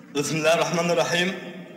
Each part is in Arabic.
بسم الله الرحمن الرحيم.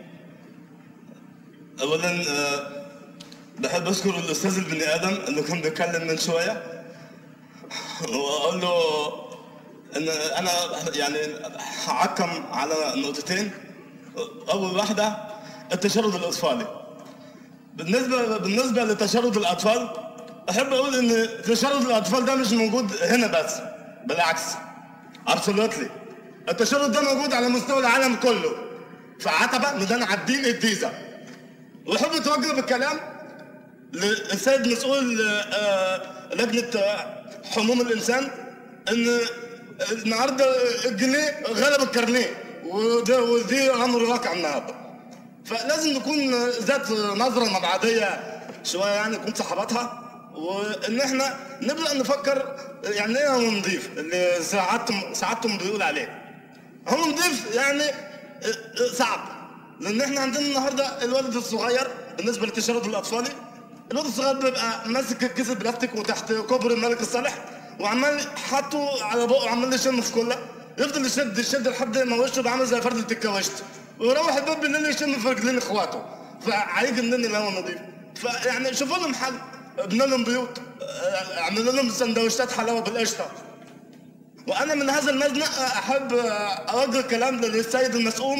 اولا بحب اشكر الاستاذ البني ادم اللي كان بيتكلم من شويه، واقول له ان انا يعني هعكم على نقطتين. اول واحده التشرد الاطفالي. بالنسبه لتشرد الاطفال، احب اقول ان تشرد الاطفال ده مش موجود هنا بس، بالعكس ابسولوتلي التشرد ده موجود على مستوى العالم كله، في عتبه ميدان عابدين الجيزه. وأحب أتوجه بالكلام للسيد مسؤول لجنة حموم الإنسان إن النهارده الجنيه غلب الكارنيه، ودي أمر واقع النهارده. فلازم نكون ذات نظرة مبعدية شوية، يعني نكون صحاباتها، وإن إحنا نبدأ نفكر يعني إيه هو نضيف اللي سعادتم بيقول عليه. هو نضيف يعني صعب، لان احنا عندنا النهارده الولد الصغير بالنسبه للتشرد الاطفالي، الولد الصغير بيبقى ماسك الكيس البلاستيك وتحت كوبري الملك الصالح وعمال حاطه على بقه وعمال يشم في كله، يفضل يشد لحد ما وشه بقى عامل زي فرده الكاوشت، ويروح الباب بالليل يشم في رجلين اخواته. فهيجي منين اللي هو نضيف؟ فيعني شوفوا لهم حل، ابنوا لهم بيوت، اعملوا لهم سندوتشات حلاوه بالقشطه. وانا من هذا المزنق احب اوجه كلام للسيد المسؤول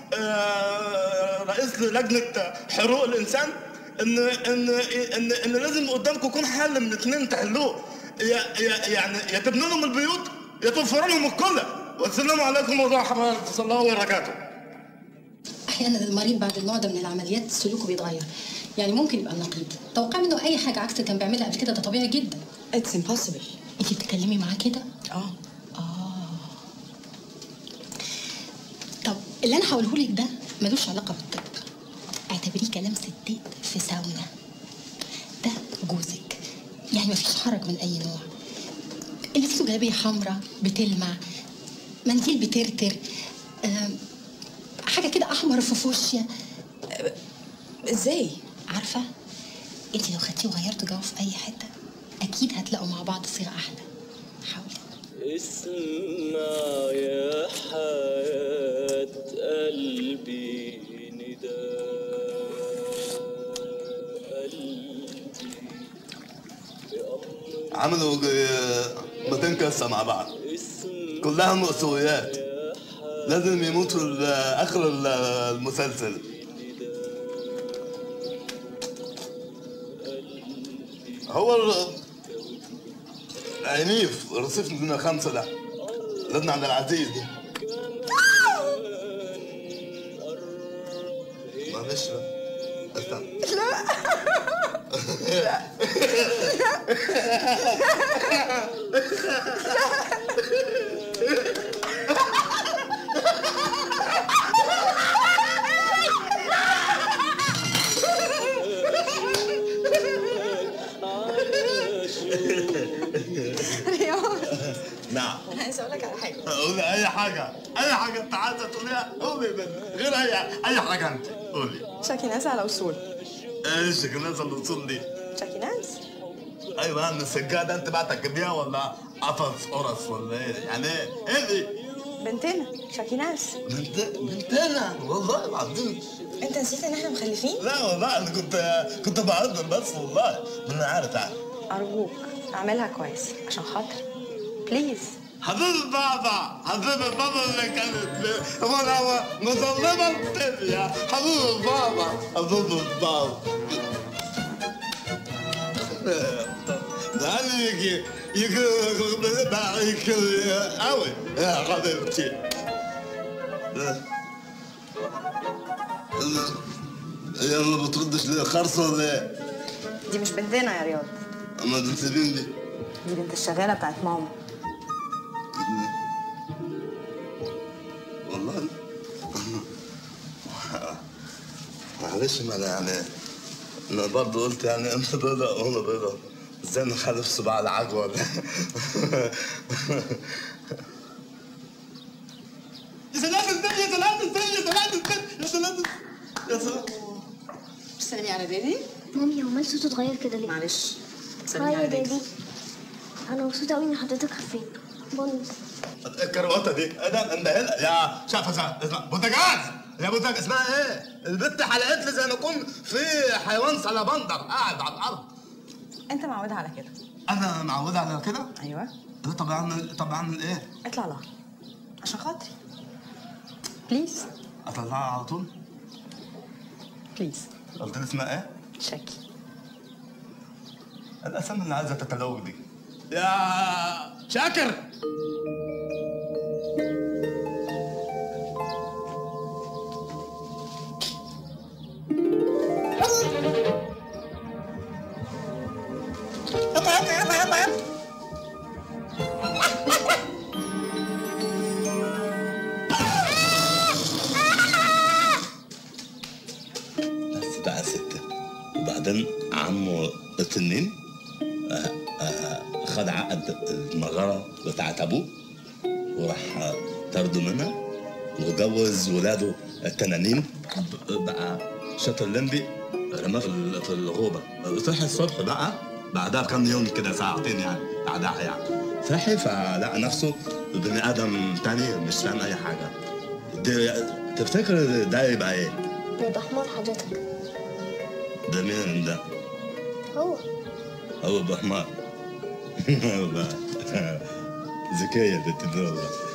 رئيس لجنه حقوق الانسان، ان لازم قدامكم يكون حل من اثنين تحلوه، يعني يا تبنوا لهم البيوت يا توفروا لهم الكلى. والسلام عليكم ورحمه الله وبركاته. احيانا المريض بعد النوع ده من العمليات سلوكه بيتغير، يعني ممكن يبقى نقيض. توقع منه اي حاجه عكس اللي كان بيعملها قبل كده، ده طبيعي جدا. اتس امبوسيبل. انت بتتكلمي معاه كده؟ طب اللي انا هقوله لك ده ملوش علاقه بالطب، اعتبريه كلام ستات في ساونا. ده جوزك، يعني مفيش حرج من اي نوع. لبسه جلابيه حمراء بتلمع، منديل بترتر، حاجه كده احمر في فوشيا. ازاي؟ عارفه انت لو خدتيه وغيرتوا جو في اي حته اكيد هتلاقوا مع بعض صيغه احلى. حاولي. اسمع يا حياة قلبي نداء قلبي. عملوا 200 قصة مع بعض كلها مأساويات، لازم يموتوا آخر المسلسل. هو عنيف رصيف من 5 ده لازم عبد العزيز دي. معلش استنى. لا نعم. انا عايزه اقول لك على حاجه. قولي اي حاجه، اي حاجه انت عايزه تقوليها قولي، غير اي حاجه انت قولي. شاكيناز على وصول. ايش شاكيناز على الوصول دي؟ شاكيناز؟ ايوه من السجاده انت بقى تركبيها ولا قرص ولا ايه؟ يعني ايه دي؟ بنتنا شاكيناز. بنتنا والله العظيم. انت نسيت ان احنا مخلفين؟ لا والله انا كنت بهزر بس والله، ما انا عارف. ارجوك اعملها كويس عشان خاطر بليز. حبيب بابا اللي كانت هو مظلمة الدنيا. حبيب بابا ده اللي يجي قوي يا حبيبتي. يا ما بتردش ليه؟ خرصة ولا ايه؟ دي مش بنتنا يا رياض. اما بنت مين دي؟ دي بنت الشغالة بتاعت ماما. والله معلش، ما انا يعني انا برضه قلت يعني انت بيضة وانا بيضة، ازاي نخلف صباع العجوة ولا يا سلام الدنيا، يا سلام الدنيا، يا سلام يا سلام. سلمي على دادي. مامي هو مال صوته اتغير كده ليه؟ معلش. هاي يا دادي، انا مبسوطه قوي ان حضرتك خفيت. بونس. الكروته دي ده اندهلها يا شاف اسمها بوتاجاز يا بوتاجاز اسمها ايه؟ البت حلقت لي زي ما يكون في حيوان سلبندر قاعد على الارض. انت معودها على كده. انا معود على كده؟ ايوه. طب اعمل ايه؟ اطلع لها عشان خاطري بليز. اطلعها على طول؟ بليز. قلت لي اسمها ايه؟ شكي. الاسامي اللي عايزه تتلوج دي يا شاكر. بس بقى ستة. وبعدين عمو التنين خد عقد المغارة بتاعت أبوه وراح طرده منها وجوز ولاده التنانين. بقى شاطر الليمبي رماه في الغوبة. صحي الصبح بقى بعدها بكام يوم كده ساعتين يعني بعدها يعني صحي فلقى نفسه بني آدم تاني مش فاهم أي حاجة. تفتكر ده يبقى إيه؟ يبقى حمار حضرتك. ده مين ده؟ هو بحمار. ذكية البنت دي والله.